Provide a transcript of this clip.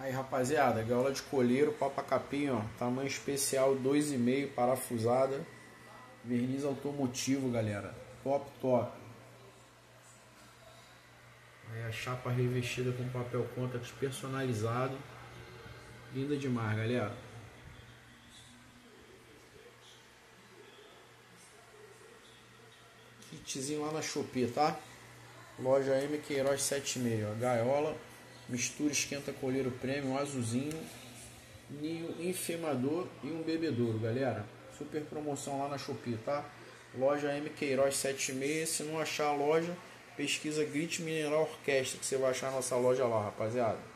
Aí, rapaziada, gaiola de coleiro, papa capim, ó, tamanho especial 2,5, parafusada, verniz automotivo, galera, top, top. Aí a chapa revestida com papel contact personalizado, linda demais, galera. Kitzinho lá na Shopee, tá? Loja M Queiroz 76, ó, gaiola, mistura esquenta colheiro premium, azulzinho, ninho enfimador e um bebedouro, galera. Super promoção lá na Shopee, tá? Loja M Queiroz 76, se não achar a loja, pesquisa Grit Mineral Orquestra, que você vai achar a nossa loja lá, rapaziada.